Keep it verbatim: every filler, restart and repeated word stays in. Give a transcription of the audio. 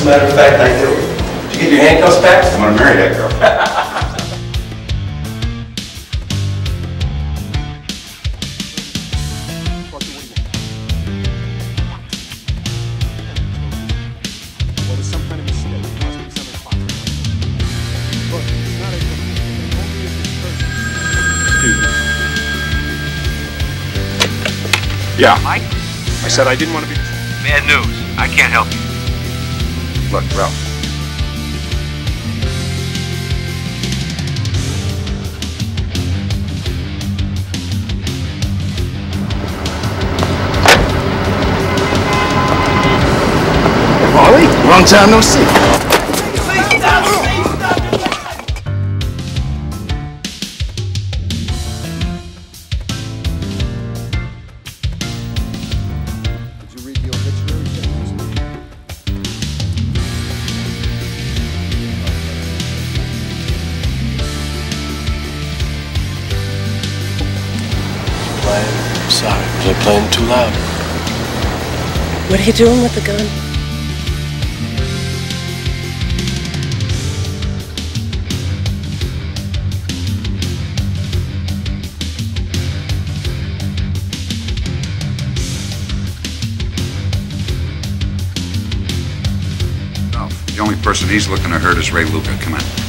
matter of fact, I do. Did you get your handcuffs packed? I'm gonna marry that girl. Yeah. Mike? I said I didn't want to be... Bad news. I can't help you. Look, Ralph. Molly, long time no see. I'm sorry, was I playing too loud? What are you doing with the gun? No, the only person he's looking to hurt is Ray Luca. Come on.